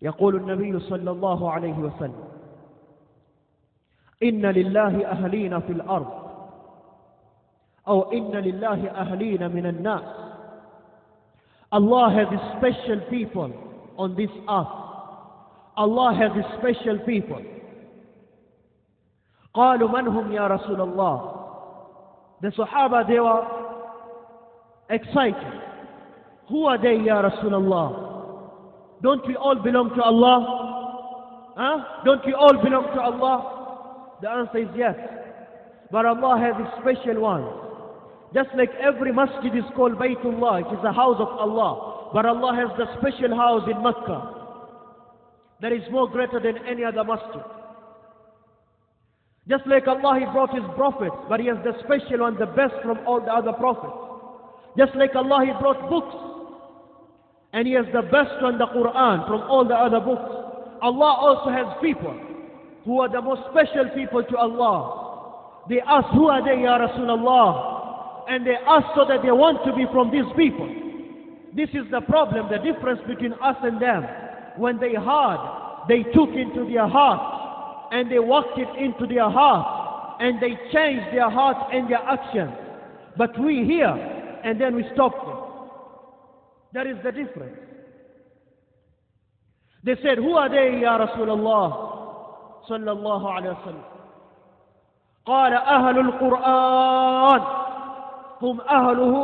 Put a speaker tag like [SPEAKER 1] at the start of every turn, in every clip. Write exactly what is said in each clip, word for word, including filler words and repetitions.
[SPEAKER 1] يقول النبي صلى الله عليه وسلم: إن لله أهلين في الأرض، أو إن لله أهلين من الناس. Allah has special people on this earth. Allah has special people. قالوا من هم يا رسول الله. The Sahaba, they were excited. Who are they ya Rasulullah? Don't we all belong to Allah? Huh? Don't we all belong to Allah? The answer is yes. But Allah has a special one. Just like every masjid is called Baytullah, it is a house of Allah. But Allah has the special house in Mecca that is more greater than any other masjid. Just like Allah, He brought His prophets, but He has the special one, the best from all the other prophets. Just like Allah, He brought books, and He has the best one, the Quran, from all the other books. Allah also has people who are the most special people to Allah. They ask, who are they, Ya Rasulullah? And they ask so that they want to be from these people. This is the problem, the difference between us and them. When they heard, they took into their heart, and they worked it into their heart, and they changed their heart and their actions. But we hear, and then we stop them. That is the difference. They said, who are they, Ya Rasulullah? Sallallahu alayhi wa sallam. قال أهل القرآن هم أهله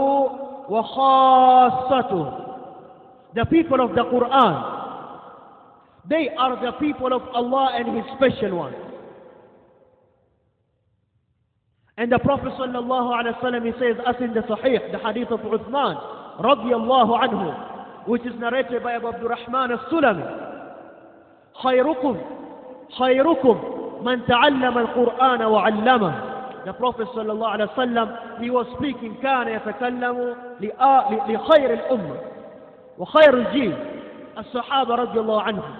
[SPEAKER 1] وخاصته. The people of the Quran, they are the people of Allah and His special ones. And the Prophet sallallahu alayhi wa sallam, he says, as in the Sahih, the hadith of Uthman radiyallahu anhu, which is narrated by Abu Abdurrahman al-Sulami, خيركم خيركم من تعلم القرآن وعلمه. The Prophet sallallahu alayhi wa sallam, he was speaking, كان يتكلم لخير الأمة وخير الجيل الصحابة رضي الله عنهم.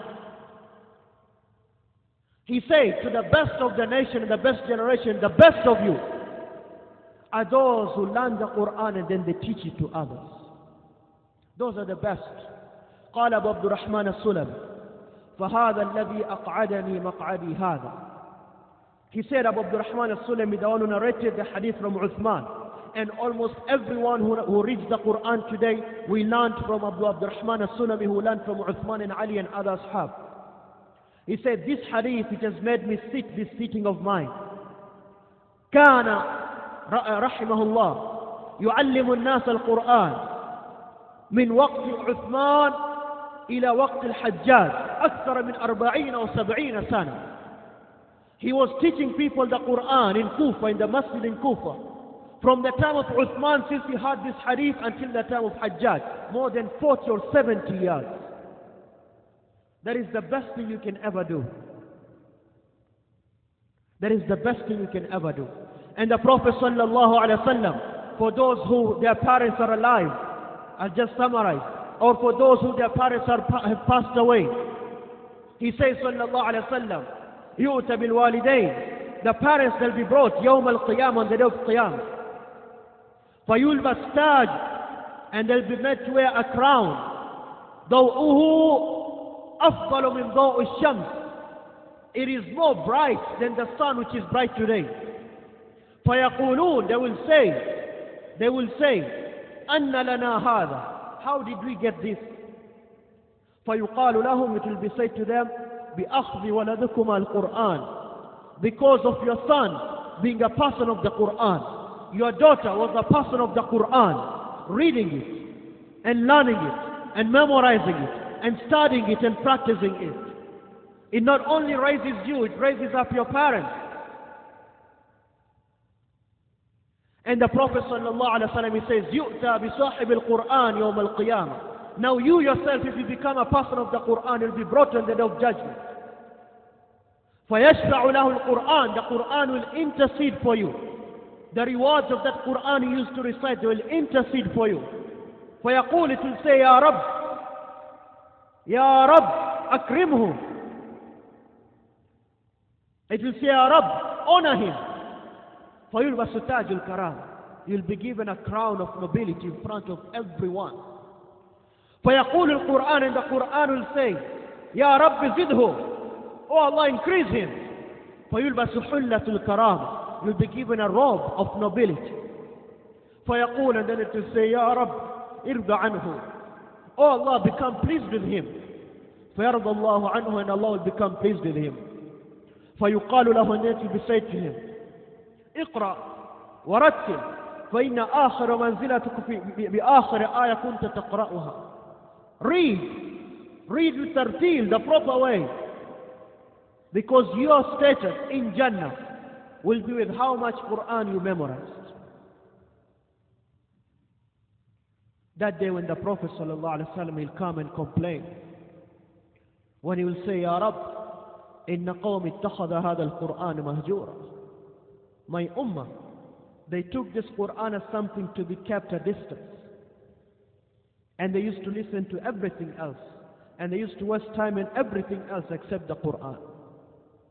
[SPEAKER 1] He said to the best of the nation, the best generation, the best of you are those who learn the Quran and then they teach it to others. Those are the best. قال أبو عبد الرحمن السلمي فهذا الذي أقعدني مقعدي هذا. He said, Abu Abdurrahman al-Sulami, the one who narrated the hadith from Uthman, and almost everyone who, who reads the Quran today, we learned from Abu Abdurrahman al-Sulami, who learned from Uthman and Ali and other ashab. He said, this hadith, it has made me sit this sitting of mine. كان رحمه الله يعلم الناس القرآن من وقت عثمان إلى وقت الحجاج أكثر من أربعين أو سبعين سنة. He was teaching people the Quran in Kufa, in the masjid in Kufa, from the time of Uthman, since he heard this hadith, until the time of Hajjaj, more than forty or seventy years. That is the best thing you can ever do. That is the best thing you can ever do. And the Prophet sallallahu alaihi wasallam, for those who their parents are alive, I'll just summarize, or for those who their parents are, have passed away, he says sallallahu alaihi wasallam, يؤتى بالوالدين, the parents will be brought يوم القيامة, on the day of Qiyamah, فيلبس تاج, and they'll be made to wear a crown, ضوءه أفضل من ضوء الشمس, it is more bright than the sun which is bright today. فيقولون, they will say, they will say, أن لنا هذا, how did we get this? فيقال لهم, it will be said to them, بأخذ ولدكما القرآن, because of your son being a person of the Quran. Your daughter was a person of the Quran, reading it and learning it and memorizing it and studying it and practicing it. It not only raises you, it raises up your parents. And the Prophet sallallahu alaihi wasallam, he says, يُؤْتَى بِصَاحِبِ الْقُرْآنِ يَوْمَ الْقِيَامَةِ. Now you yourself, if you become a person of the Quran, you'll be brought on the day of judgment. فَيَشْفَعُ لَهُ الْقُرْآنِ, the Quran will intercede for you. The rewards of that Quran you used to recite, they will intercede for you. فَيَقُولُ, it will say, يَا رَبِّ يَا رَبِّ أَكْرِمْهُ. It will say, يَا رَبِّ, honor him. فَيُلْبَسُ تَاجُ الْكَرَامِ, you'll be given a crown of nobility in front of everyone. فَيَقُولُ الْقُرْآنِ, and the Quran will say, Ya Rabbi zidhu. Oh Allah, increase him. فيلبس حلة الكرامة. You'll be given a robe of nobility. فيقول, and then it will say, Ya Rabb, irda anhu. Oh Allah, become pleased with him. فيرضى الله عنه, and Allah will become pleased with him. فيقال له, and it will be said to him, اقرأ ورتل فإن آخر منزلتك في بآخر آية كنت تقرأها. Read, read with tartil, the proper way, because your status in Jannah will be with how much Quran you memorized. That day when the Prophet ﷺ will come and complain, when he will say, Ya Rabb, inna qawmi ittakhadha hadha al-Qur'an mahjura. My ummah, they took this Quran as something to be kept a distance. And they used to listen to everything else. And they used to waste time in everything else except the Quran.